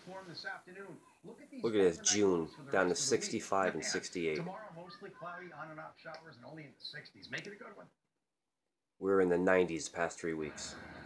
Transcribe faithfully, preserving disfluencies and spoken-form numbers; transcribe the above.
warm this afternoon. Look at these Look at this, overnight June, lows for the down to rest of the week. sixty-five and Yeah. sixty-eight. Tomorrow, mostly cloudy, on and off showers, and only in the sixties. Make it a good one. We're in the nineties the past three weeks.